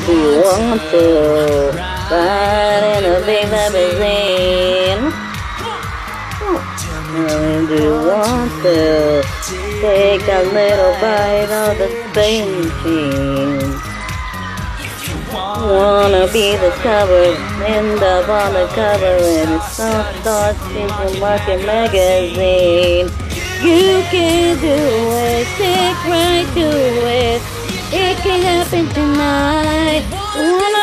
Do you want to ride in a big magazine? Do you want to take a little bite of the space machine? Wanna be discovered, end up on the cover in a Star Supermarket magazine. You can do it, stick right to it. It can happen tonight. Wanna